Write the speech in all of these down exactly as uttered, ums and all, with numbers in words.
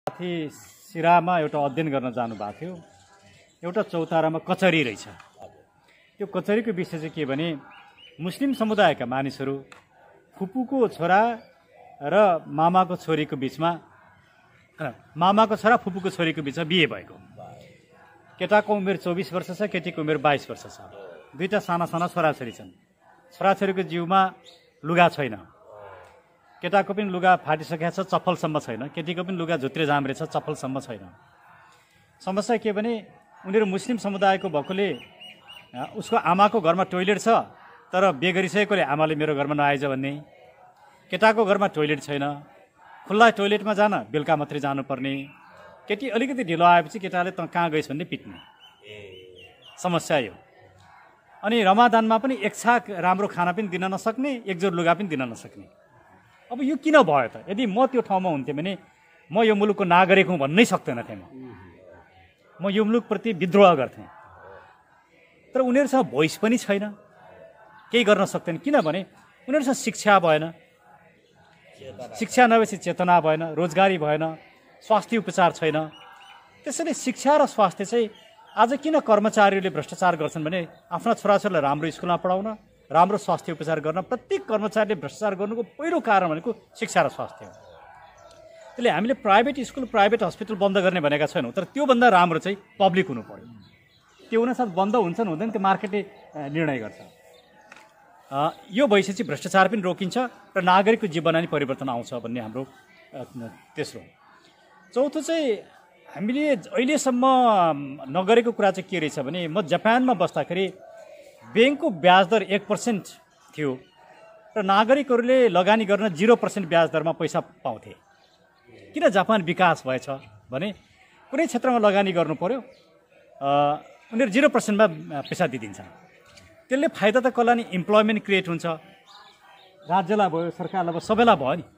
माथि सिरामा एउटा अध्ययन गर्न जानुभएको थियो। एउटा चौतारामा कचरी रहेछ। त्यो कचरीको विषय चाहिँ के भने मुस्लिम समुदायका मानिसहरू फुपूको छोरा र मामाको छोरीको बिचमा मामाको छोरा फुपूको छोरीको बिचमा बिहे भएको। केटाको उमेर चौबिस वर्ष छ, केटीको उमेर बाइस वर्ष छ। दुईटा साना साना छोराछोरी छन्। छोराछोरीको जिउमा लुगा छैन। केटाको पनि लुगा फाटिसकेको छ, चप्पलसम्म छैन। केटीको पनि लुगा झुत्रे जाम्रे छ, चप्पलसम्म छैन। समस्या के भने उनीहरू मुस्लिम समुदायको भएकोले उसको आमाको घरमा टोइलेट छ, तर बिहे गरिसकेकोले आमाले मेरो घरमा नआइज भन्ने। केटाको घरमा टोइलेट छैन, खुल्ला टोइलेटमा जान बेलुका मात्रै जानुपर्ने। केटी अलिकति ढिलो आएपछि केटाले त कहाँ गइस् भन्ने पिट्ने समस्या यो। अनि रमादानमा पनि एक छाक राम्रो खाना पनि दिन नसक्ने, एक जोर लुगा पनि दिन नसक्ने। अब यो किन भयो त? यदि म त्यो ठाउँमा हुन्थेँ भने म यो मुलुकको नागरिक हुँ भन्नै सक्दैन थिएँ। म म यो मुलुकप्रति विद्रोह गर्थेँ। तर उनीहरूसँग भोइस पनि छैन, केही गर्न सक्दैन। किनभने उनीहरूसँग शिक्षा भएन। शिक्षा नभएपछि चेतना भएन, रोजगारी भएन, स्वास्थ्य उपचार छैन। त्यसैले शिक्षा र स्वास्थ्य चाहिँ आज किन कर्मचारीहरूले भ्रष्टाचार गर्छन् भने आफ्ना छोराछोरीलाई राम्रो स्कुलमा पढाउन, राम्रो स्वास्थ्य उपचार गर्न प्रत्येक कर्मचारीले भ्रष्टाचार गर्नुको पहिलो कारण भनेको शिक्षा र स्वास्थ्य हो। त्यसले हामीले प्राइभेट स्कुल, प्राइभेट हस्पिटल बन्द गर्ने भनेका छैनौँ, तर त्योभन्दा राम्रो चाहिँ पब्लिक हुनु पर्यो। त्यो हुनसाथ बन्द हुन्छन् हुँदैन त्यो मार्केटले निर्णय गर्छ। यो भइसकेपछि भ्रष्टाचार पनि रोकिन्छ र नागरिकको जीवनमा पनि परिवर्तन आउँछ भन्ने हाम्रो तेस्रो। चौथो चाहिँ हामीले अहिलेसम्म नगरेको कुरा चाहिँ के रहेछ भने म जापानमा बस्दाखेरि ब्याङ्कको ब्याज दर एक पर्सेन्ट थियो र नागरिकहरूले लगानी गर्न जिरो पर्सेन्ट ब्याज दरमा पैसा पाउँथे। किन जापान विकास भएछ भने कुनै क्षेत्रमा लगानी गर्नु पर्यो, उनीहरू जिरो पर्सेन्टमा पैसा दिइदिन्छ। त्यसले फाइदा त कसलाई नि इम्प्लोइमेन्ट क्रिएट हुन्छ, राज्यलाई भयो, सरकारलाई भयो, सबैलाई भयो नि।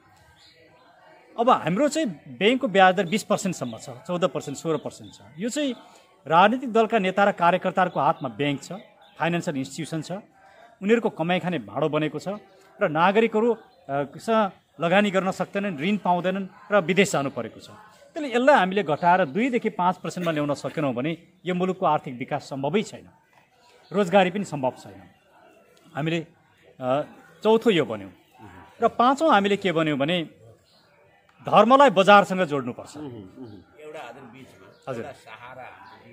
अब हाम्रो चाहिँ ब्याङ्कको ब्याज दर बिस पर्सेन्टसम्म छ, चौध पर्सेन्ट सोह्र पर्सेन्ट छ। यो चाहिँ राजनीतिक दलका नेता र कार्यकर्ताहरूको हातमा ब्याङ्क छ, फाइनेन्सियल इन्स्टिट्युसन छ, उनीहरूको कमाइ खाने भाँडो बनेको छ र नागरिकहरूसँग लगानी गर्न सक्दैनन्, ऋण पाउँदैनन् र विदेश जानु परेको छ। त्यसले यसलाई हामीले घटाएर दुईदेखि पाँच पर्सेन्टमा ल्याउन सकेनौँ भने यो मुलुकको आर्थिक विकास सम्भवै छैन, रोजगारी पनि सम्भव छैन। हामीले चौथो यो बन्यौँ। र पाँचौँ हामीले के बन्यौँ भने धर्मलाई बजारसँग जोड्नुपर्छ। एउटा हजुर बिचमा हजुर सहारा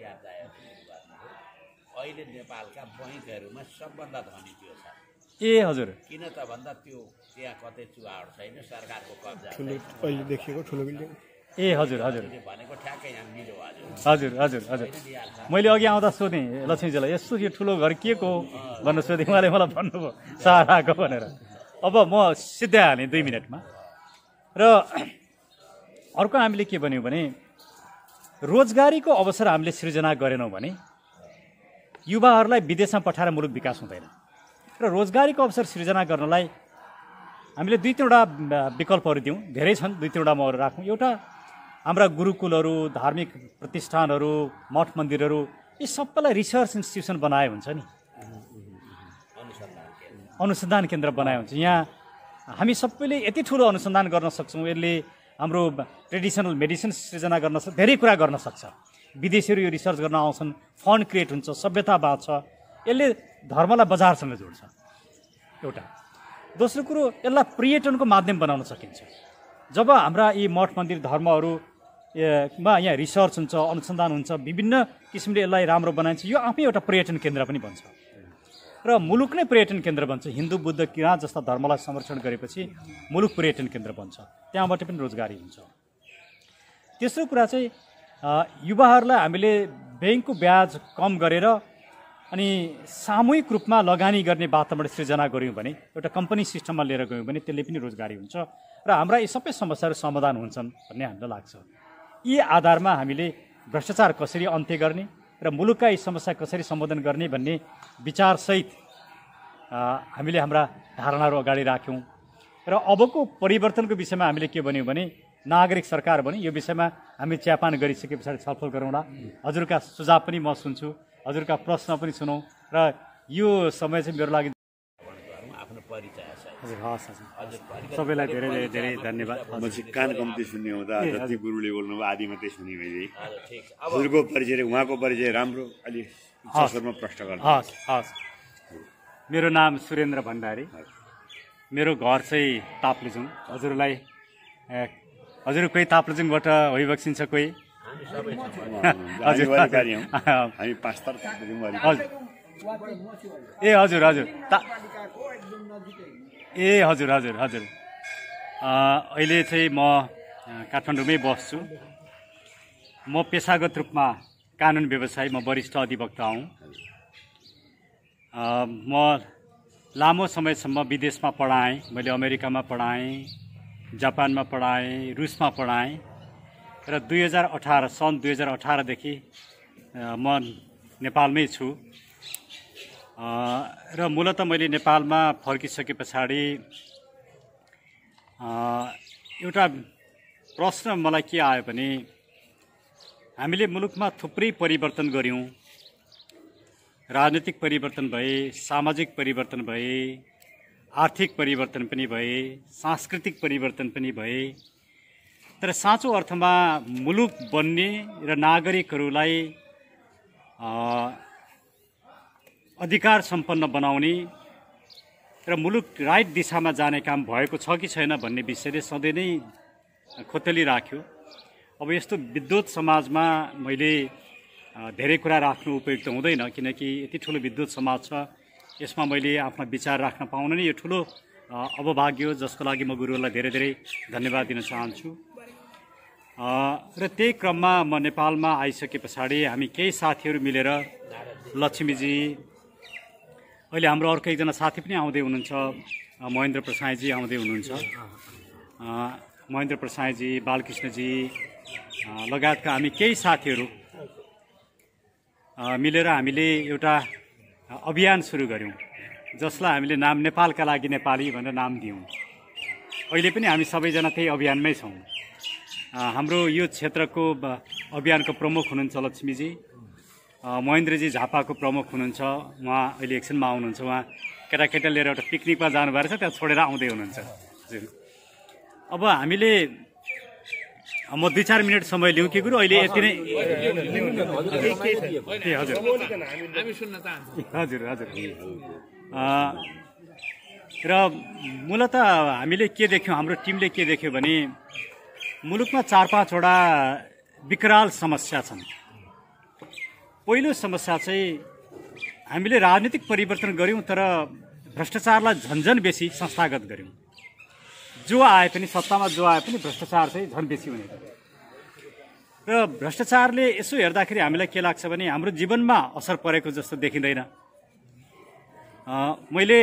अहिले नेपालका बैंकहरूमा सबभन्दा धनी त्यो छ। ए हजुर, किन त भन्दा त्यो त्यहाँ कतै चुहाड छैन, सरकारको कब्जा ठुलो अहिले देखिएको ठुलो बिल्डिङ। ए हजुर हजुर भनेको ठ्याक्कै यहाँ मिल्यो हजुर हजुर हजुर हजुर मैले अघि आउँदा सोधेँ लक्ष्मीजीलाई, यस्तो यो ठुलो घर के को भनेर सोधेँ। उहाँले मलाई भन्नुभयो सहाराको भनेर। अब म सिद्धाइहालेँ दुई मिनटमा। र अर्को हामीले के भन्यौँ भने रोजगारीको अवसर हामीले सृजना गरेनौँ भने युवाहरूलाई विदेशमा पठाएर मुलुक विकास हुँदैन। र रोजगारीको अवसर सृजना गर्नलाई हामीले दुई तिनवटा विकल्पहरू दियौँ, धेरै छन्, दुई तिनवटा म राखौँ। एउटा हाम्रा गुरुकुलहरू, धार्मिक प्रतिष्ठानहरू, मठ मन्दिरहरू यी सबैलाई रिसर्च इन्स्टिट्युसन बनाए हुन्छ नि, अनुसन्धान केन्द्र बनाए हुन्छ। यहाँ हामी सबैले यति ठुलो अनुसन्धान गर्न सक्छौँ, यसले हाम्रो ट्रेडिसनल मेडिसिन सृजना गर्न सक्छ, धेरै कुरा गर्न सक्छ। विदेशीहरू यो रिसर्च गर्न आउँछन्, फन्ड क्रिएट हुन्छ, सभ्यता बाँच्छ। यसले धर्मलाई बजारसँग जोड्छ एउटा। दोस्रो कुरो, यसलाई पर्यटनको माध्यम बनाउन सकिन्छ। जब हाम्रा यी मठ मन्दिर धर्महरूमा यहाँ रिसर्च हुन्छ, अनुसन्धान हुन्छ, विभिन्न किसिमले यसलाई राम्रो बनाइन्छ, यो आफै एउटा पर्यटन केन्द्र पनि बन्छ र मुलुक नै पर्यटन केन्द्र बन्छ। हिन्दू बुद्ध किराँत जस्ता धर्मलाई संरक्षण गरेपछि मुलुक पर्यटन केन्द्र बन्छ, त्यहाँबाट पनि रोजगारी हुन्छ। तेस्रो कुरा चाहिँ युवाहरूलाई हामीले ब्याङ्कको ब्याज कम गरेर अनि सामूहिक रूपमा लगानी गर्ने वातावरण सृजना गऱ्यौँ भने, एउटा कम्पनी सिस्टममा लिएर गयौँ भने त्यसले पनि रोजगारी हुन्छ र हाम्रा यी सबै समस्याहरू समाधान हुन्छन् भन्ने हामीलाई लाग्छ। यी आधारमा हामीले भ्रष्टाचार कसरी अन्त्य गर्ने र मुलुकका यी समस्या कसरी सम्बोधन गर्ने भन्ने विचारसहित हामीले हाम्रा धारणाहरू अगाडि राख्यौँ। र अबको परिवर्तनको विषयमा हामीले के भन्यौँ भने नागरिक सरकार भने यो विषयमा हामी चियापान गरिसके पछाडि छलफल गरौँला। हजुरका सुझाव पनि म सुन्छु, हजुरका प्रश्न पनि सुनौँ र यो समय चाहिँ मेरो लागि आफ्नो परिचय छ। हजुर हस् हजुर सबैलाई धेरै धेरै धेरै धन्यवाद म चाहिँ कान कम्ती सुन्ने हुँदा ए, जति गुरुले बोल्नुभयो आदि मात्रै सुने मैले हजुर ठिक छ अब हजुरको परिचय र उहाँको परिचय राम्रो अलि सशर्मा प्रश्न गर्नु हस् हस् मेरो नाम सुरेन्द्र भण्डारी मेरो घर चाहिँ ताप्लेजुङ हजुरलाई ए, हजुर कोही ताप्लेजुङबाट होइबक्सिन्छ कोही हामी सबै छौँ हामी वरिपरि हौँ हामी पाँच तार ताप्लेजुङ वरिपरि हजुर ए हजुर हजुर ता ए हजुर हजुर हजुर अ, अहिले चाहिँ म अ, काठमाडौँमै बस्छु म पेसागत रूपमा कानुन व्यवसायी म वरिष्ठ अधिवक्ता हुँ अ, म लामो समयसम्म विदेशमा पढाएँ मैले अमेरिकामा पढाएँ जापानमा पढाएँ रुसमा पढाएँ र दुई हजार अठार सन् दुई हजार अठारदेखि म नेपालमै छु अ, र मूलत मैले नेपालमा फर्किसके पछाडि अ, एउटा प्रश्न मलाई के आयो भने हामीले मुलुकमा थुप्रै परिवर्तन गऱ्यौँ राजनीतिक परिवर्तन भए सामाजिक परिवर्तन भए आर्थिक परिवर्तन पनि भए सांस्कृतिक परिवर्तन पनि भए तर साँचो अर्थमा मुलुक बन्ने र नागरिकहरूलाई अ, अधिकार सम्पन्न बनाउने र मुलुक राइट दिशामा जाने काम भएको छ कि छैन भन्ने विषयले सधैँ नै खोतली राख्यो अब यस्तो विद्वत समाजमा मैले अ, धेरै कुरा राख्नु उपयुक्त हुँदैन किनकि यति ठुलो विद्वत समाज छ यसमा मैले आफ्ना विचार राख्न पाउन नै यो ठुलो अ, अवभाग्य हो जसको लागि म गुरुहरूलाई धेरै धेरै धन्यवाद दिन चाहन्छु अ, र त्यही क्रममा म नेपालमा आइसके पछाडि हामी केही साथीहरू मिलेर लक्ष्मीजी अहिले हाम्रो अर्को एकजना साथी पनि आउँदै हुनुहुन्छ अ, महेन्द्र प्रसाईजी आउँदै हुनुहुन्छ अ, महेन्द्र प्रसाईजी बालकृष्णजी अ, लगायतका हामी केही साथीहरू अ, मिलेर हामीले एउटा अभियान सुरु गऱ्यौँ जसलाई हामीले नाम नेपालका लागि नेपाली भनेर नाम दियौँ अहिले पनि हामी सबैजना त्यही अभियानमै छौँ अ, हाम्रो यो क्षेत्रको ब- अभियानको प्रमुख हुनुहुन्छ लक्ष्मीजी अ, महेन्द्रजी झापाको प्रमुख हुनुहुन्छ उहाँ अहिले एकछिनमा आउनुहुन्छ उहाँ केटाकेटा लिएर एउटा पिकनिकमा जानुभएको छ त्यहाँ छोडेर आउँदै हुनुहुन्छ हजुर अब हामीले अ, म दुई चार मिनट समय लिउँ कि गुरु अहिले यति नै ए हजुर हजुर हजुर अ, र मूलत हामीले के देख्यौँ हाम्रो टिमले के देख्यो भने मुलुकमा चार पाँचवटा विकराल समस्या छन् पहिलो समस्या चाहिँ हामीले राजनीतिक परिवर्तन गऱ्यौँ तर भ्रष्टाचारलाई झन्झन बेसी संस्थागत गऱ्यौँ जो आए पनि सत्तामा जो आए पनि भ्रष्टाचार चाहिँ झन् बेसी हुने गर्यो र भ्रष्टाचारले यसो हेर्दाखेरि हामीलाई के लाग्छ भने हाम्रो जीवनमा असर परेको जस्तो देखिँदैन अ, मैले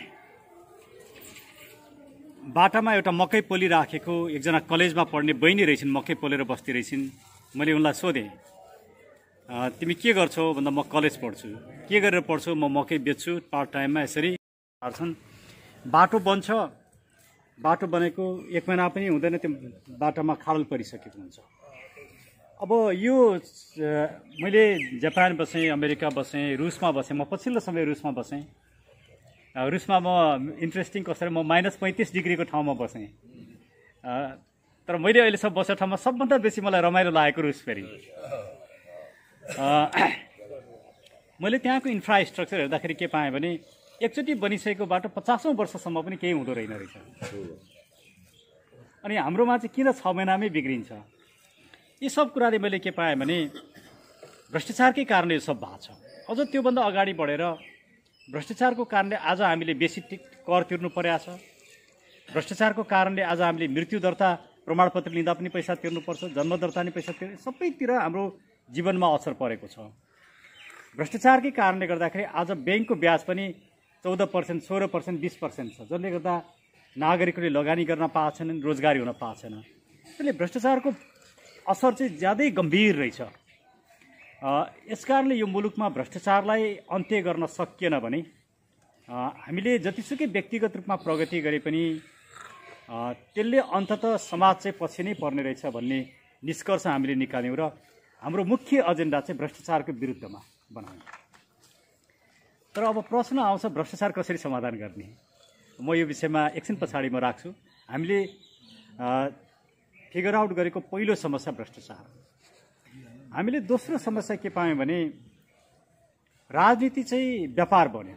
बाटामा एउटा मकै पोलिराखेको एकजना कलेजमा पढ्ने बहिनी रहेछन् मकै पोलेर बस्ती रहेछन् मैले उनलाई सोधेँ अ, तिमी के गर्छौ भन्दा म कलेज पढ्छु के गरेर पढ्छौ म मकै बेच्छु पार्ट टाइममा यसरी छन् बाटो बन्छ बाटो बनेको एक महिना पनि हुँदैन त्यो बाटोमा खाडल परिसकेको हुन्छ अब यो अ, मैले जापान बसेँ अमेरिका बसेँ रुसमा बसेँ म पछिल्लो समय रुसमा बसेँ अ, रुसमा म इन्ट्रेस्टिङ कसरी म माइनस पैँतिस डिग्रीको ठाउँमा बसेँ अ, तर मैले अहिलेसम्म बसेको ठाउँमा सबभन्दा बेसी मलाई रमाइलो लागेको रुस फेरि अ, मैले त्यहाँको इन्फ्रास्ट्रक्चर हेर्दाखेरि के पाएँ भने एकचोटि बनिसकेको बाटो पचासौँ वर्षसम्म पनि केही हुँदो रहेन रहेछ अनि हाम्रोमा चाहिँ किन छ महिनामै बिग्रिन्छ यी सब कुराले मैले के पाएँ भने भ्रष्टाचारकै कारणले यो सब भएको छ अझ त्योभन्दा अगाडि बढेर भ्रष्टाचारको कारणले आज हामीले बेसी टिक कर तिर्नु परेको छ भ्रष्टाचारको कारणले आज हामीले मृत्यु दर्ता प्रमाणपत्र लिँदा पनि पैसा तिर्नुपर्छ जन्म दर्ता पनि पैसा तिर्नु सबैतिर हाम्रो जीवनमा असर परेको छ भ्रष्टाचारकै कारणले गर्दाखेरि आज ब्याङ्कको ब्याज पनि चौध पर्सेन्ट सोह्र पर्सेन्ट बिस पर्सेन्ट छ जसले गर्दा नागरिकले लगानी गर्न पाएको छैनन् रोजगारी हुन पाएको छैन त्यसले भ्रष्टाचारको असर चाहिँ ज्यादै गम्भीर रहेछ अ, यसकारणले यो मुलुकमा भ्रष्टाचारलाई अन्त्य गर्न सकिएन भने अ, हामीले जतिसुकै व्यक्तिगत रूपमा प्रगति गरे पनि अ, त्यसले अन्ततः समाज चाहिँ पछि नै पर्ने रहेछ भन्ने निष्कर्ष हामीले निकाल्यौँ र हाम्रो मुख्य एजेन्डा चाहिँ भ्रष्टाचारको विरुद्धमा बनाउने तर अब प्रश्न आउँछ भ्रष्टाचार कसरी समाधान गर्ने म यो विषयमा एकछिन पछाडि म राख्छु। हामीले फिगर आउट गरेको पहिलो समस्या भ्रष्टाचार। हामीले दोस्रो समस्या के पायौँ भने राजनीति चाहिँ व्यापार बन्यो।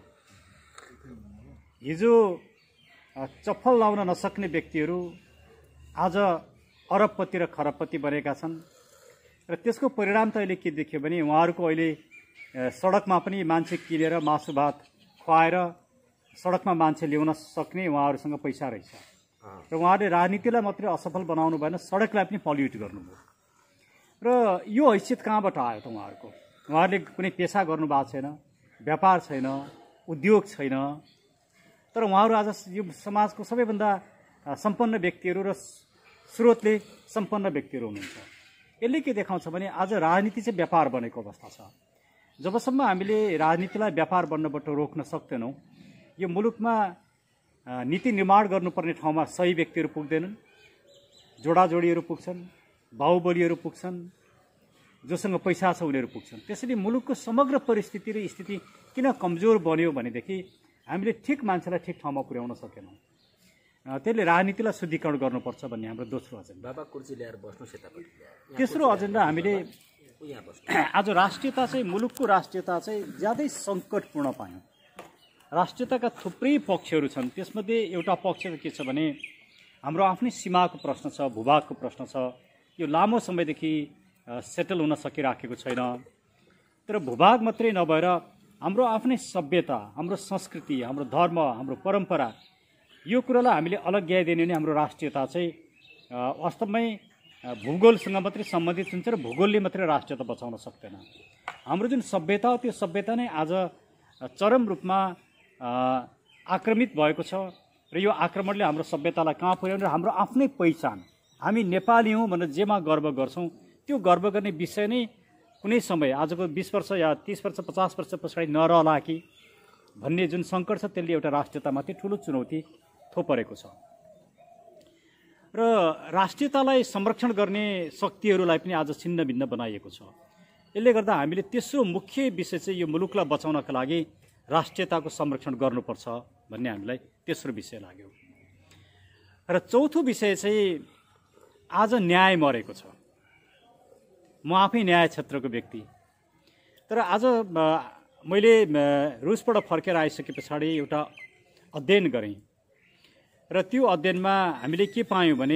हिजो चप्पल लाउन नसक्ने व्यक्तिहरू आज अरबपति र खरबपति बनेका छन् र त्यसको परिणाम त अहिले के देखियो भने उहाँहरूको अहिले सडकमा पनि मान्छे किनेर मासु भात खुवाएर सडकमा मान्छे ल्याउन सक्ने उहाँहरूसँग पैसा रहेछ र उहाँहरूले राजनीतिलाई मात्रै असफल बनाउनु भएन, सडकलाई पनि पल्युट गर्नुभयो। र यो हैसियत कहाँबाट आयो त उहाँहरूको? उहाँहरूले कुनै पेसा गर्नुभएको छैन, व्यापार छैन, उद्योग छैन, तर उहाँहरू आज यो समाजको सबैभन्दा सम्पन्न व्यक्तिहरू र स्रोतले सम्पन्न व्यक्तिहरू हुनुहुन्छ। यसले के देखाउँछ भने आज राजनीति चाहिँ व्यापार बनेको अवस्था छ। जबसम्म हामीले राजनीतिलाई व्यापार बन्नबाट रोक्न सक्दैनौँ, यो मुलुकमा नीति निर्माण गर्नुपर्ने ठाउँमा सही व्यक्तिहरू पुग्दैनन्, जोडाजोडीहरू पुग्छन्, बाहुबलीहरू पुग्छन्, जोसँग पैसा छ उनीहरू पुग्छन्। त्यसैले मुलुकको समग्र परिस्थिति र स्थिति किन कमजोर बन्यो भनेदेखि हामीले ठिक मान्छेलाई ठिक ठाउँमा पुर्याउन सकेनौँ। त्यसले राजनीतिलाई शुद्धिकरण गर्नुपर्छ भन्ने हाम्रो दोस्रो एजेन्डा। बाबा कुर्सी ल्याएर बस्नुहोस् यतापट्टि। तेस्रो एजेन्डा हामीले आज राष्ट्रियता चाहिँ मुलुकको राष्ट्रियता चाहिँ ज्यादै सङ्कटपूर्ण पायौँ। राष्ट्रियताका थुप्रै पक्षहरू छन्, त्यसमध्ये एउटा पक्ष के छ भने हाम्रो आफ्नै सीमाको प्रश्न छ, भूभागको प्रश्न छ। यो लामो समयदेखि सेटल हुन सकिराखेको छैन। तर भूभाग मात्रै नभएर हाम्रो आफ्नै सभ्यता, हाम्रो संस्कृति, हाम्रो धर्म, हाम्रो परम्परा, यो कुरालाई हामीले अलग्याइदिने भने हाम्रो राष्ट्रियता चाहिँ वास्तवमै भूगोलसँग मात्रै सम्बन्धित हुन्छ र भूगोलले मात्रै राष्ट्रियता बचाउन सक्दैन। हाम्रो जुन सभ्यता हो त्यो सभ्यता नै आज चरम रूपमा आक्रमित भएको छ र यो आक्रमणले हाम्रो सभ्यतालाई कहाँ पुर्याउने र हाम्रो आफ्नै पहिचान, हामी नेपाली हौँ भनेर जेमा गर्व गर्छौँ त्यो गर्व गर्ने विषय नै कुनै समय आजको बिस वर्ष या तीस वर्ष पचास वर्ष पछाडि नरहला कि भन्ने जुन सङ्कट छ त्यसले एउटा राष्ट्रियतामाथि ठुलो चुनौती थोपरेको छ। र राष्ट्रियतालाई संरक्षण गर्ने शक्तिहरूलाई पनि आज छिन्न भिन्न बनाइएको छ। यसले गर्दा हामीले तेस्रो मुख्य विषय चाहिँ यो मुलुकलाई बचाउनका लागि राष्ट्रियताको संरक्षण गर्नुपर्छ भन्ने हामीलाई तेस्रो विषय लाग्यो। र चौथो विषय चाहिँ आज न्याय मरेको छ। म आफै न्याय क्षेत्रको व्यक्ति, तर आज मैले रुसबाट फर्केर आइसके पछाडि एउटा अध्ययन गरेँ र त्यो अध्ययनमा हामीले के पायौँ भने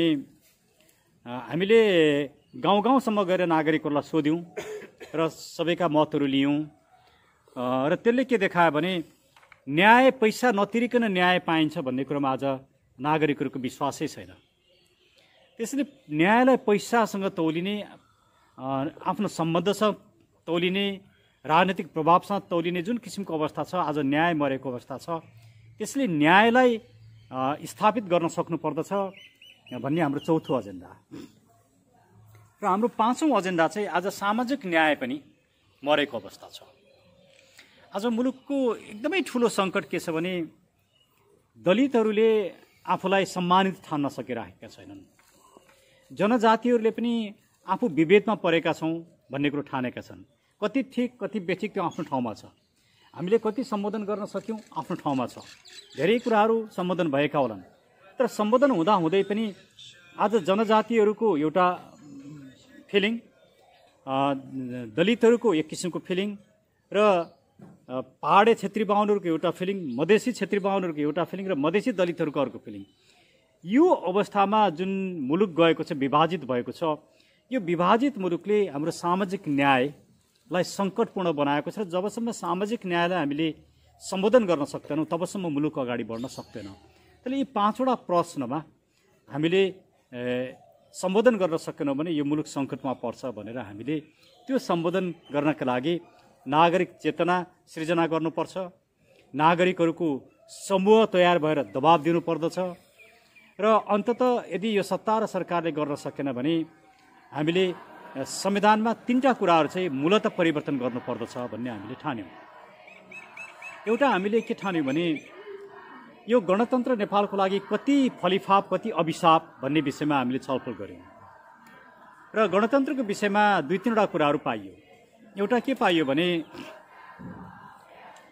हामीले गाउँ गाउँसम्म गएर नागरिकहरूलाई सोध्यौँ र सबैका मतहरू लियौँ र त्यसले के देखायो भने न्याय पैसा नतिरिकन न्याय पाइन्छ भन्ने कुरोमा आज नागरिकहरूको विश्वासै छैन। त्यसैले न्यायलाई पैसासँग तौलिने, आफ्नो सम्बन्धसँग तौलिने, राजनीतिक प्रभावसँग तौलिने जुन किसिमको अवस्था छ, आज न्याय मरेको अवस्था छ। त्यसले न्यायलाई स्थापित गर्न सक्नु पर्दछ भन्ने हाम्रो चौथो एजेन्डा। र हाम्रो पाँचौँ एजेन्डा चाहिँ आज सामाजिक न्याय पनि मरेको अवस्था छ। आज मुलुकको एकदमै ठुलो सङ्कट के छ भने दलितहरूले आफूलाई सम्मानित ठान्न सकिरहेका छैनन्। जनजातिहरूले पनि आफू विभेदमा परेका छौँ भन्ने कुरो ठानेका छन्। कति ठिक कति बेठिक त्यो आफ्नो ठाउँमा छ। हामीले कति सम्बोधन गर्न सक्यौँ आफ्नो ठाउँमा छ, धेरै कुराहरू सम्बोधन भएका होलान्। तर सम्बोधन हुँदा हुँदै पनि आज जनजातिहरूको एउटा फिलिङ, दलितहरूको एक किसिमको फिलिङ र पहाडे क्षेत्री बाहुनहरूको एउटा फिलिङ, मधेसी क्षेत्री बाहुनहरूको एउटा फिलिङ र मधेसी दलितहरूको अर्को फिलिङ, यो अवस्थामा जुन मुलुक गएको छ, विभाजित भएको छ, यो विभाजित मुलुकले हाम्रो सामाजिक न्यायलाई सङ्कटपूर्ण बनाएको छ। र जबसम्म सामाजिक न्यायलाई हामीले सम्बोधन गर्न सक्दैनौँ तबसम्म मुलुक अगाडि बढ्न सक्दैन। त्यसले यी पाँचवटा प्रश्नमा हामीले सम्बोधन गर्न सकेनौँ भने यो मुलुक सङ्कटमा पर्छ भनेर हामीले त्यो सम्बोधन गर्नका लागि नागरिक चेतना सृजना गर्नुपर्छ। नागरिकहरूको समूह तयार भएर दबाब दिनुपर्दछ र अन्ततः यदि यो सत्ता र सरकारले गर्न सकेन भने हामीले संविधानमा तीनटा कुराहरू चाहिँ मूलतः परिवर्तन गर्नुपर्दछ भन्ने हामीले ठान्यौँ। एउटा हामीले के ठान्यौँ भने यो गणतन्त्र नेपालको लागि कति फलिफाप कति अभिशाप भन्ने विषयमा हामीले छलफल गऱ्यौँ र गणतन्त्रको विषयमा दुई तिनवटा कुराहरू पाइयो। एउटा के पाइयो भने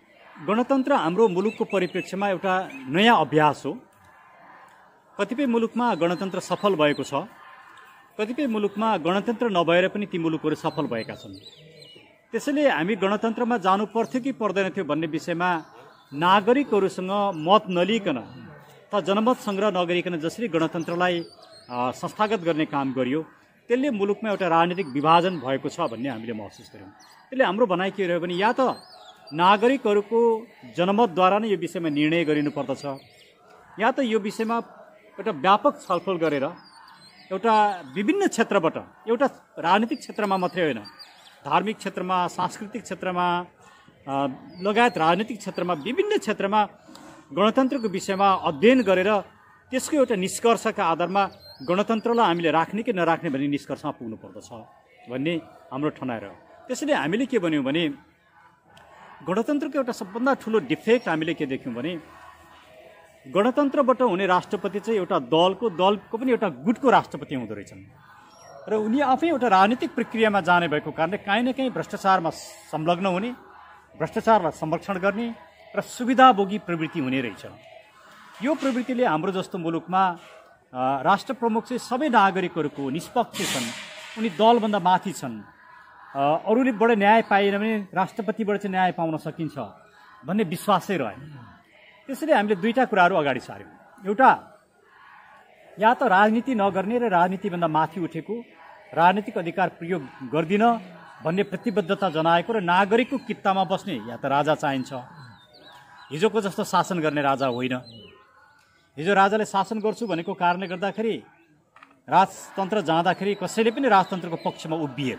गणतन्त्र हाम्रो मुलुकको परिप्रेक्ष्यमा एउटा नयाँ अभ्यास हो। कतिपय मुलुकमा गणतन्त्र सफल भएको छ, कतिपय मुलुकमा गणतन्त्र नभएर पनि ती मुलुकहरू सफल भएका छन्। त्यसैले हामी गणतन्त्रमा जानु पर्थ्यो कि पर्दैन थियो भन्ने विषयमा नागरिकहरूसँग मत नलिकन त जनमत सङ्ग्रह नगरिकन जसरी गणतन्त्रलाई संस्थागत गर्ने काम गरियो, त्यसले मुलुकमा एउटा राजनीतिक विभाजन भएको छ भन्ने हामीले महसुस गऱ्यौँ। त्यसले हाम्रो भनाइ के रह्यो भने या त नागरिकहरूको जनमतद्वारा नै यो विषयमा निर्णय गरिनुपर्दछ, या त यो विषयमा एउटा व्यापक छलफल गरेर एउटा विभिन्न क्षेत्रबाट, एउटा राजनीतिक क्षेत्रमा मात्रै होइन, धार्मिक क्षेत्रमा, सांस्कृतिक क्षेत्रमा लगायत राजनीतिक क्षेत्रमा विभिन्न क्षेत्रमा गणतन्त्रको विषयमा अध्ययन गरेर त्यसको एउटा निष्कर्षका आधारमा गणतन्त्रलाई हामीले राख्ने कि नराख्ने भन्ने निष्कर्षमा पुग्नु पर्दछ भन्ने हाम्रो ठनाइ रह्यो। त्यसैले हामीले के भन्यौँ भने गणतन्त्रको एउटा सबभन्दा ठुलो डिफेक्ट हामीले के देख्यौँ भने गणतन्त्रबाट हुने राष्ट्रपति चाहिँ एउटा दलको दलको पनि एउटा गुटको राष्ट्रपति हुँदो रहेछन् र उनी आफै एउटा राजनीतिक प्रक्रियामा जाने भएको कारणले काहीँ न काहीँ भ्रष्टाचारमा संलग्न हुने, भ्रष्टाचारलाई संरक्षण गर्ने र सुविधाभोगी प्रवृत्ति हुने रहेछ। यो प्रवृत्तिले हाम्रो जस्तो मुलुकमा राष्ट्र प्रमुख चाहिँ सबै नागरिकहरूको निष्पक्ष छन्, उनी दलभन्दा माथि छन्, अरूले बडो न्याय पाएन भने राष्ट्रपतिबाट चाहिँ न्याय पाउन सकिन्छ भन्ने विश्वासै रह्यो। त्यसैले हामीले दुईवटा कुराहरू अगाडि सार्यौँ। एउटा, या त राजनीति नगर्ने र राजनीतिभन्दा माथि उठेको राजनीतिक अधिकार प्रयोग गर्दिन भन्ने प्रतिबद्धता जनाएको र नागरिकको कित्तामा बस्ने या त राजा चाहिन्छ। हिजोको जस्तो शासन गर्ने राजा होइन। हिजो राजाले शासन गर्छु भनेको कारणले गर्दाखेरि राजतन्त्र जाँदाखेरि कसैले पनि राजतन्त्रको पक्षमा उभिएन।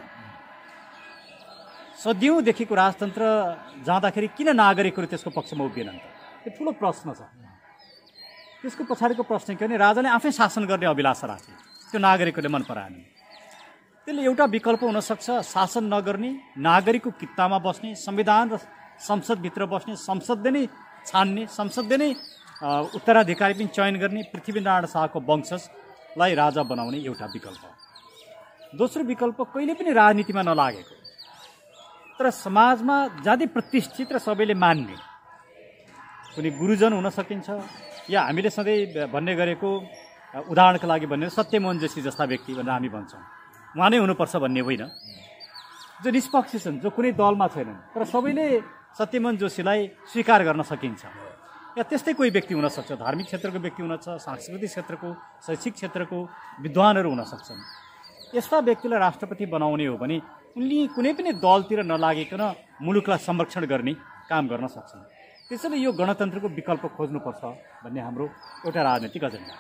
सदियौँदेखिको राजतन्त्र जाँदाखेरि किन नागरिकहरू त्यसको पक्षमा उभिएनन् त? यो ठुलो प्रश्न छ। त्यसको पछाडिको प्रश्न के भने राजाले आफै शासन गर्ने अभिलाषा राखे, त्यो नागरिकहरूले मन पराएन। त्यसले एउटा विकल्प हुनसक्छ शासन नगर्ने, नागरिकको कित्तामा बस्ने, संविधान र संसदभित्र बस्ने, संसदले नै छान्ने, संसदले नै उत्तराधिकारी पनि चयन गर्ने, पृथ्वीनारायण शाहको वंशजलाई राजा बनाउने एउटा विकल्प। दोस्रो विकल्प कहिले पनि राजनीतिमा नलागेको तर समाजमा ज्यादै प्रतिष्ठित र सबैले मान्ने कुनै गुरुजन हुन सकिन्छ, या हामीले सधैँ भन्ने गरेको उदाहरणका लागि भन्ने सत्यमोहन जोशी जस्ता व्यक्ति भनेर हामी भन्छौँ, उहाँ नै हुनुपर्छ भन्ने होइन, जो निष्पक्ष छन्, जो कुनै दलमा छैनन् तर सबैले सत्यमोहन जोशीलाई स्वीकार गर्न सकिन्छ। या त्यस्तै कोही व्यक्ति हुनसक्छ, धार्मिक क्षेत्रको व्यक्ति हुनसक्छ, सांस्कृतिक क्षेत्रको, शैक्षिक क्षेत्रको विद्वानहरू हुन सक्छन्। यस्ता व्यक्तिलाई राष्ट्रपति बनाउने हो भने उनले कुनै पनि दलतिर नलागिकन मुलुकलाई संरक्षण गर्ने काम गर्न सक्छन्। त्यसैले यो गणतन्त्रको विकल्प खोज्नुपर्छ भन्ने हाम्रो एउटा राजनीतिक एजेन्डा।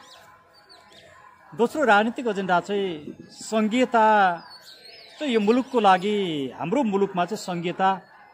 दोस्रो राजनीतिक एजेन्डा चाहिँ सङ्घीयता चाहिँ यो मुलुकको लागि, हाम्रो मुलुकमा चाहिँ सङ्घीयता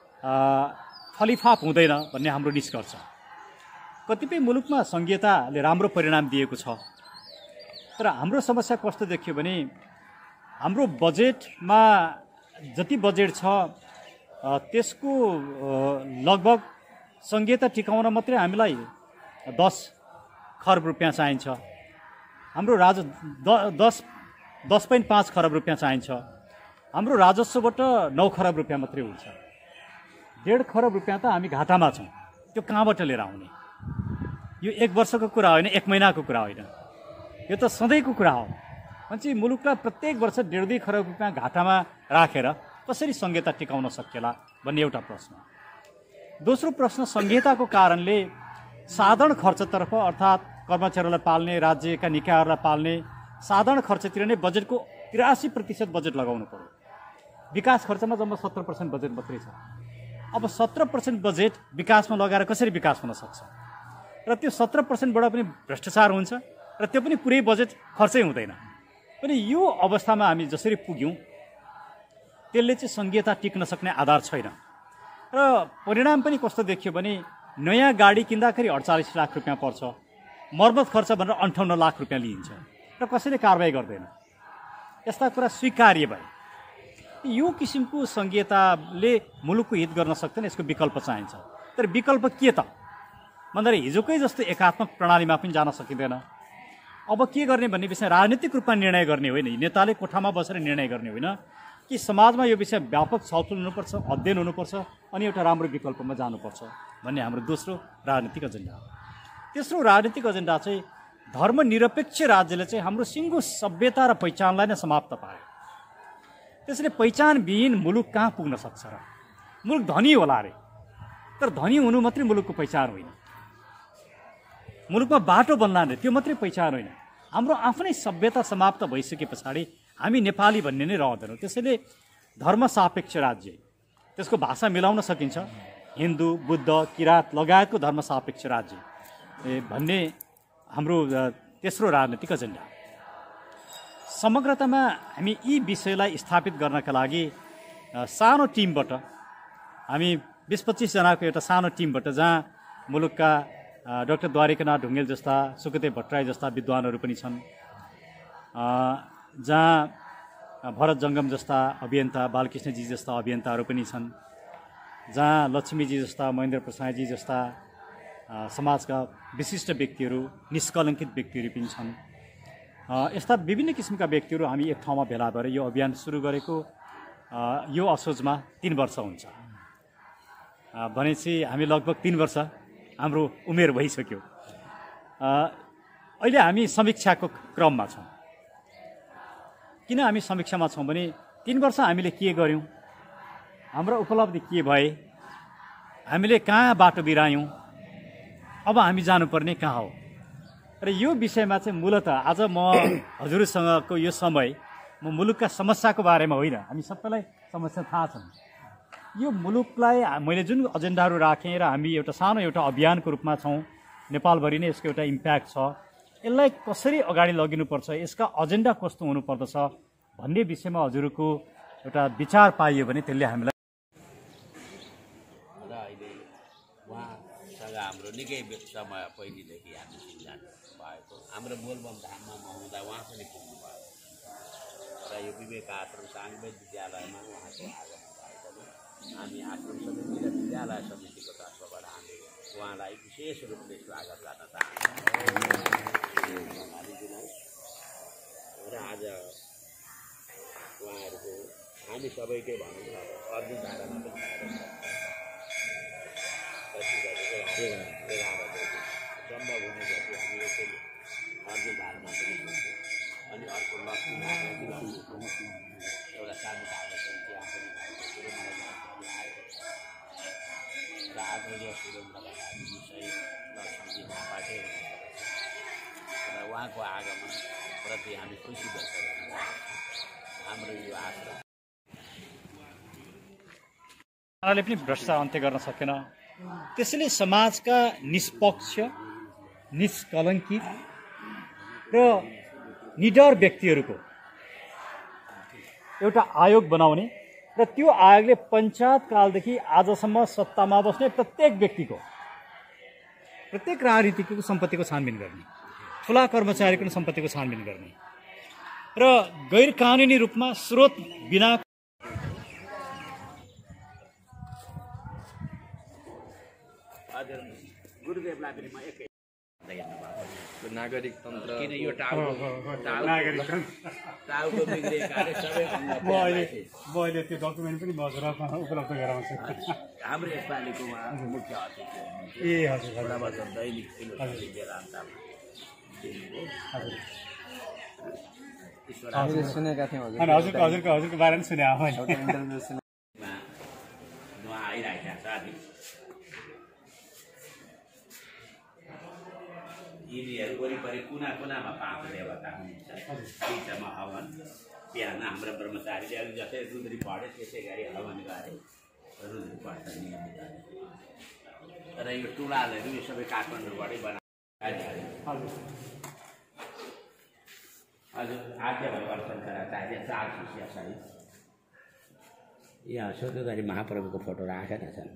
फलिफाप हुँदैन भन्ने हाम्रो निष्कर्ष। कतिपय मुलुकमा सङ्घीयताले राम्रो परिणाम दिएको छ तर हाम्रो समस्या कस्तो देखियो भने हाम्रो बजेटमा जति बजेट छ त्यसको लगभग सङ्घीयता टिकाउन मात्रै हामीलाई दस खरब रुपियाँ चाहिन्छ। हाम्रो राज दस दस पोइन्ट पाँच खरब रुपियाँ चाहिन्छ। हाम्रो राजस्वबाट नौ खरब रुपियाँ मात्रै हुन्छ। डेढ खरब रुपियाँ त हामी घाटामा छौँ। त्यो कहाँबाट लिएर आउने? यो एक वर्षको कुरा होइन, एक महिनाको कुरा होइन, यो त सधैँको कुरा हो। मान्छे मुलुकलाई प्रत्येक वर्ष डेढ दुई खरब रुपियाँ घाटामा राखेर कसरी सङ्घीयता टिकाउन सकिएला भन्ने एउटा प्रश्न। दोस्रो प्रश्न, सङ्घीयताको कारणले साधारण खर्चतर्फ अर्थात् कर्मचारीहरूलाई पाल्ने, राज्यका निकायहरूलाई पाल्ने साधारण खर्चतिर नै बजेटको तिरासी प्रतिशत बजेट लगाउनु पर्यो। विकास खर्चमा जम्मा सत्तर पर्सेन्ट बजेट मात्रै छ। अब सत्र पर्सेन्ट बजेट विकासमा लगाएर कसरी विकास हुन सक्छ? र त्यो सत्र पर्सेन्टबाट पनि भ्रष्टाचार हुन्छ र त्यो पनि पुरै बजेट खर्चै हुँदैन। पनि यो अवस्थामा हामी जसरी पुग्यौँ त्यसले चाहिँ सङ्घीयता टिक्न सक्ने आधार छैन। र परिणाम पनि कस्तो देखियो भने नयाँ गाडी किन्दाखेरि अडचालिस लाख रुपियाँ पर्छ, मर्मत खर्च भनेर अन्ठाउन्न लाख रुपियाँ लिइन्छ र कसैले कारवाही गर्दैन। यस्ता कुरा स्वीकार्य भए यो किसिमको सङ्घीयताले मुलुकको हित गर्न सक्दैन, यसको विकल्प चाहिन्छ। तर विकल्प के त भन्दाखेरि हिजोकै जस्तो एकात्मक प्रणालीमा पनि जान सकिँदैन। अब के गर्ने भन्ने विषय राजनीतिक रूपमा निर्णय गर्ने होइन, नेताले कोठामा बसेर निर्णय गर्ने होइन, कि समाजमा यो विषय व्यापक छलफल हुनुपर्छ, अध्ययन हुनुपर्छ अनि एउटा राम्रो विकल्पमा जानुपर्छ भन्ने हाम्रो दोस्रो राजनीतिक एजेन्डा हो। तेस्रो राजनीतिक एजेन्डा चाहिँ धर्मनिरपेक्ष राज्यले चाहिँ हाम्रो सिङ्गो सभ्यता र पहिचानलाई नै समाप्त पायो। त्यसैले पहिचानविहीन मुलुक कहाँ पुग्न सक्छ र? मुलुक धनी होला अरे, तर धनी हुनु मात्रै मुलुकको पहिचान होइन। मुलुकमा बाटो बन्ला नै त्यो मात्रै पहिचान होइन। हाम्रो आफ्नै सभ्यता समाप्त भइसके पछाडि हामी नेपाली भन्ने नै रहँदैनौँ। त्यसैले धर्म सापेक्ष राज्य, त्यसको भाषा मिलाउन सकिन्छ, हिन्दू, बुद्ध, किराँत लगायतको धर्म सापेक्ष राज्य भन्ने हाम्रो तेस्रो राजनीतिक एजेन्डा। समग्रतामा हामी यी विषयलाई स्थापित गर्नका लागि सानो टिमबाट, हामी बिस पच्चिसजनाको एउटा सानो टिमबाट, जहाँ मुलुकका डाक्टर द्वारिकानाथ ढुङ्गेल जस्ता, सुकदेव भट्टराई जस्ता विद्वानहरू पनि छन्, जहाँ भरत जङ्गम जस्ता अभियन्ता, बालकृष्णजी जस्ता अभियन्ताहरू पनि छन्, जहाँ लक्ष्मीजी जस्ता, महेन्द्र प्रसादजी जस्ता समाजका विशिष्ट व्यक्तिहरू, निष्कलङ्कित व्यक्तिहरू पनि छन्। यस्ता विभिन्न किसिमका व्यक्तिहरू हामी एक ठाउँमा भेला भएर यो अभियान सुरु गरेको यो असोजमा तीन वर्ष हुन्छ भनेपछि हामी लगभग तीन वर्ष हाम्रो उमेर भइसक्यो। अहिले हामी समीक्षाको क्रममा छौँ। किन हामी समीक्षामा छौँ भने तीन वर्ष हामीले के गर्यौँ, हाम्रो उपलब्धि के भए, हामीले कहाँ बाटो बिरायौँ, अब हामी जानुपर्ने कहाँ हो। र यो विषयमा चाहिँ मूलतः आज म हजुरसँगको यो समय म मुलुकका समस्याको बारेमा होइन, हामी सबैलाई समस्या थाहा छन्। यो मुलुकलाई मैले जुन एजेन्डाहरू राखेँ र हामी एउटा सानो एउटा अभियानको रूपमा छौँ, नेपालभरि नै यसको एउटा इम्प्याक्ट छ, यसलाई कसरी अगाडि लगिनुपर्छ, यसका एजेन्डा कस्तो हुनुपर्दछ भन्ने विषयमा हजुरको एउटा विचार पाइयो भने त्यसले हामीलाई र अहिले उहाँसँग हाम्रो निकै समय पहिलेदेखि हामी चिन्जान भएको, हाम्रो बोलबम धाममा हुँदा उहाँ पनि पुग्नुभयो र यो विवेक आश्रम साङ्गवेद विद्यालयमा उहाँको आगमन भएकोले हामी आश्रम समिति र विद्यालय समितिको तर्फबाट हामी उहाँलाई विशेष रूपले स्वागत गर्न चाहन्छौँ। र आज उहाँहरूको हामी सबैकै भनौँ न अर्जुन धारामा पनि सम्भव हुने गरी हामी यसरी अर्जुन धारामा पनि अनि अर्को लक्ष्मी एउटा सानो धारा छ त्यहाँ पनि आएको र आदरणीय सुरेन्द्रलाई हामी विषय लक्ष्मीजी थापाकै र उहाँको आगमन प्रति हामी खुसी व्यक्त गर्छौँ। हाम्रो यो आश्रम उहाँले पनि भ्रष्टाचार अन्त्य गर्न सकेन। त्यसैले समाजका निष्पक्ष, निष्कलङ्कित र निडर व्यक्तिहरूको एउटा आयोग बनाउने र त्यो आयोगले पञ्चायत कालदेखि आजसम्म सत्तामा बस्ने प्रत्येक व्यक्तिको, प्रत्येक राजनीतिकको सम्पत्तिको छानबिन गर्ने, ठुला कर्मचारीको सम्पत्तिको छानबिन गर्ने र गैर कानुनी रूपमा स्रोत बिना हजुर गुरुदेवलाई पनि म एकै नागरिक तन्त्र किन यो टाउको टाउको बिग्रेकाले सबै म अहिले म अहिले त्यो डकुमेन्ट पनि हजुरमा उपलब्ध गराउँछु। हाम्रो यसपालिको उहाँ मुख्य अतिथि हुनुहुन्थ्यो। ए हजुर एउटा बच्चा दैनिक फिलोसफी वेदान्तमा हामीले सुनेका थियौँ हजुर, अनि हजुरको हजुरको हजुरको बारेमा सुने मैले उहाँ आइरहेका छ अनि यिनीहरू वरिपरि कुना कुनामा पाँच देवता हुनुहुन्छ। बिचमा हवन, बिहान हाम्रो ब्रह्मचारीले अलिक जस्तै रुद्री पढे त्यसै गरी हवन गरे, रुद्री पढ्छ नियमित। र यो टुलालहरू यो सबै काठमाडौँबाटै बनाएको। हजुर आद्य भगवान् शङ्कराचार्य चार शिष्य सहित यहाँ स्वर्गद्वारी महाप्रभुको फोटो राखेका छन्।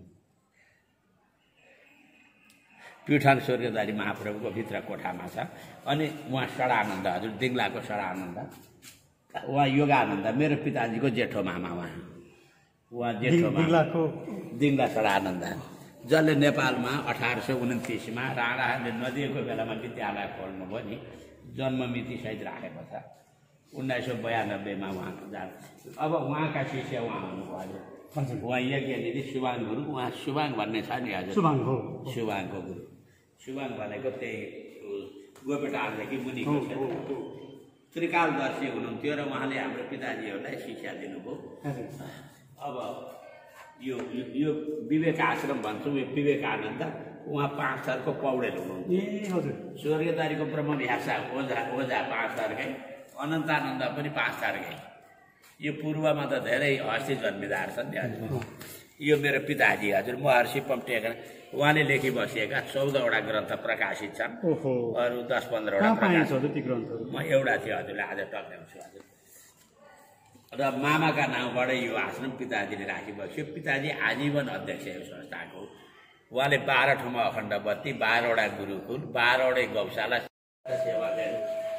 प्युठान स्वर्गद्वारी महाप्रभुको भित्र कोठामा छ। अनि उहाँ षडानन्द, हजुर दिङ्लाको षडानन्द, उहाँ योगानन्द मेरो पिताजीको जेठो मामा, उहाँ उहाँ जेठो मामा दिङ्ला षडानन्द, जसले नेपालमा अठार सय उन्तिसमा राणाहरूले नदिएको बेलामा विद्यालय खोल्नुभयो नि, जन्म मिति सहित राखेको छ। उन्नाइस सौ बयानब्बेमा उहाँको जानु। अब उहाँका शिष्य उहाँ हुनुभयो। उहाँ यज्ञनिधि सुबाङ गुरु। उहाँ सुबाङ भन्ने छ नि हजुर, सुबाङ हो, सुबाङको गुरु। सुबाङ भनेको त्यही गोपेटारदेखि मुनिको क्षेत्र। त्रिकालदर्शी हुनुहुन्थ्यो र उहाँले हाम्रो पिताजीहरूलाई शिक्षा दिनुभयो। अब यो यो विवेक आश्रम भन्छौँ, यो विवेकानन्द उहाँ पाँच थरको पौडेल हुनुहुन्थ्यो। ए हजुर। स्वर्गदारीको ब्रह्मव्यासा ओझा ओझा पाँच थरकै, अनन्तानन्द पनि पाँच थरकै। यो पूर्वमा त धेरै हस्ती जन्मिदार छन् नि हजुर। यो मेरो पिताजी हजुर महर्षि पम्टेका, उहाँले लेखी बसिएका चौधवटा ग्रन्थ प्रकाशित छन्। अरू दस पन्ध्रवटा प्रकाशित। म एउटा थियो हजुरले आज टक्राउँछु हजुर। र मामाका नाउँबाटै यो आश्रम पिताजीले राखिबस्यो। पिताजी आजीवन अध्यक्ष यो संस्थाको। उहाँले बाह्र ठाउँमा अखण्ड बत्ती, बाह्रवटा गुरुकुल, बाह्रवटै गौशाला सेवा गरे।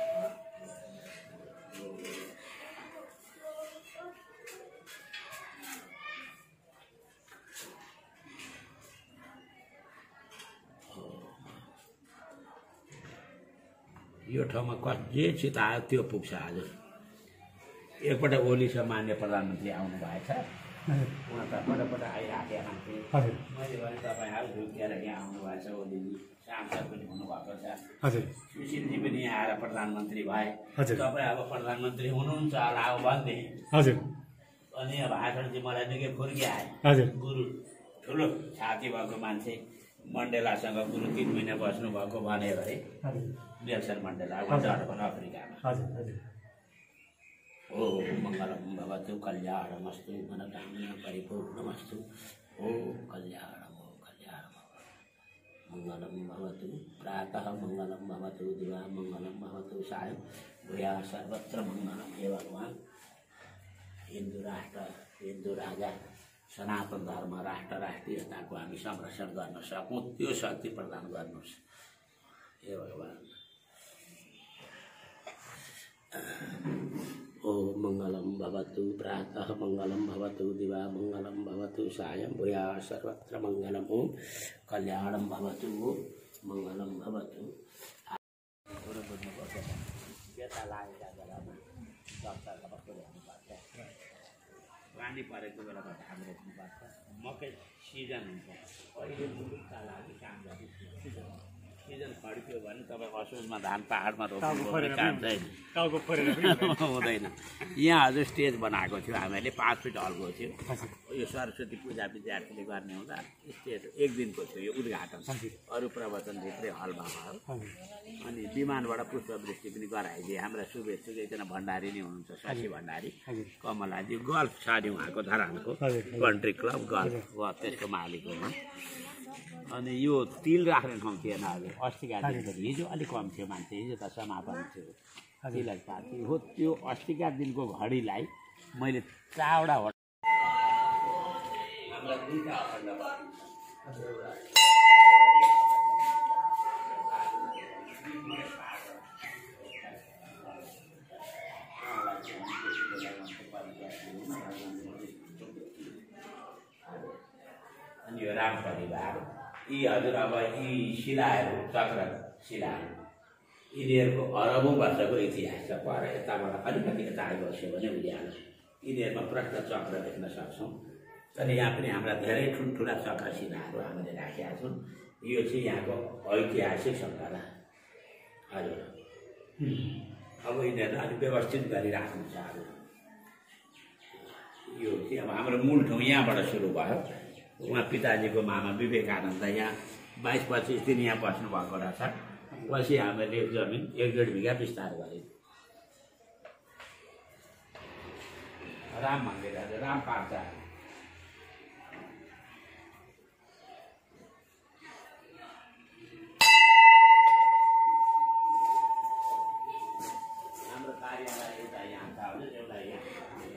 यो ठाउँमा कस जे चित आयो त्यो पुग्छ हजुर। एकपल्ट ओलीसँग मान्य प्रधानमन्त्री आउनु भएछ, उहाँ त पटपट आइराखेका मान्छे। मैले भने तपाईँ हाल झुकेर यहाँ आउनुभएछ ओलीजी, सांसद पनि हुनुभएको छ, सुशीलजी पनि यहाँ आएर प्रधानमन्त्री भए, तपाईँ अब प्रधानमन्त्री हुनुहुन्छ होला हो भन्ने। अनि यहाँ भाषण चाहिँ मलाई निकै फुर्की आयो। गुरु ठुलो छाती भएको मान्छे, मण्डेलासँग गुरु तिन महिना बस्नुभएको भन्यो अरे नेल्सन मण्डेला डर्बन अफ्रिकामा। ओ मङ्गलम भवतु कल्याणमस्तु मनोकामना परिपूर्णमस्तु। ओ कल्याणम ओ कल्याणम मङ्गलम भवतु प्रातः मङ्गलम भवतु दिवा मङ्गलम भवतु सायं भूयाः सर्वत्र मङ्गलम। हे भगवान्, हिन्दू राष्ट्र, हिन्दू राजा, सनातन धर्म, राष्ट्र राष्ट्रियताको हामी संरक्षण गर्न सकौँ त्यो शक्ति प्रदान गर्नुहोस् हे भगवान्। ओ मङ्गलम भवतु प्रातः मङ्गलम भवतु दिवा मङ्गलम भवतु सायं भूयाः सर्वत्र मङ्गलम। ओम कल्याणम भवतु मङ्गलम भवतु। पानी परेको बेलामा घाम रोप्नुपर्छ। मकै सिजन हुन्छ, अहिले मुलुकका लागि काम गर्ने सिजन खड्क्यो भने तपाईँ असोजमा धान पाहाडमा रोप्नु काम छैन, हुँदैन। यहाँ हजुर स्टेज बनाएको थियो हामीले, पाँच फिट हलको थियो। यो सरस्वती पूजा विद्यार्थीले गर्ने हुँदा स्टेज एक दिनको थियो यो उद्घाटन, अरू प्रवचन भित्रै हलमा भयो। अनि विमानबाट पुष्पवृष्टि पनि गराइदिए। हाम्रा शुभेच्छुक एकजना भण्डारी नै हुनुहुन्छ, शशि भण्डारी, कमलाजी, गल्फ छ नि उहाँको धरानको कन्ट्री क्लब गल्फ, त्यसको मालिक हुनु। अनि यो तिल राख्ने ठाउँ थिएन हजुर, अस्तिका दिनको हिजो अलिक कम थियो मान्छे, हिजो त समापन थियो तिलक पार्टी हो। त्यो अस्तिका दिनको घडीलाई मैले चारवटा अनि यो राम परिवार, यी हजुर अब यी शिलाहरू, चक्र शिलाहरू, यिनीहरूको अरबौँ वर्षको इतिहास छ। पर यताबाट अलिकति यता आइबस्यो भने उज्यालो यिनीहरूमा प्रश्न चक्र देख्न सक्छौँ। तर यहाँ पनि हाम्रा धेरै ठुल्ठुला चक्र शिलाहरू हामीले राखेका छौँ। यो चाहिँ यहाँको ऐतिहासिक सम्पदा हजुर। अब यिनीहरूलाई अलिक व्यवस्थित गरिराख्नु छ हजुर। यो चाहिँ अब हाम्रो मूल ठाउँ यहाँबाट सुरु भयो। उहाँ पिताजीको मामा विवेकानन्द यहाँ बाइस पच्चिस दिन यहाँ बस्नु भएको रहेछ। पछि हामीले जमिन एक डेढ बिघा विस्तार गऱ्यौँ। राम मन्दिर हजुर, राम पार्चा हाम्रो कार्यालय एउटा यहाँ छ हजुर, एउटा यहाँ